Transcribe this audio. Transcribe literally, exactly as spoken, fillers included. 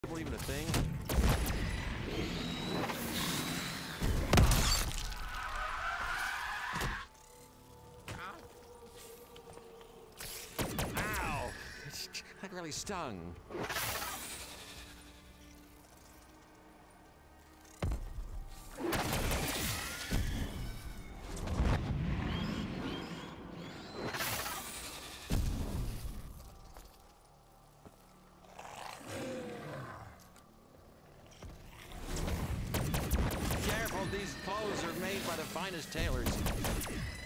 Even a thing? Ow! That really stung. These clothes are made by the finest tailors.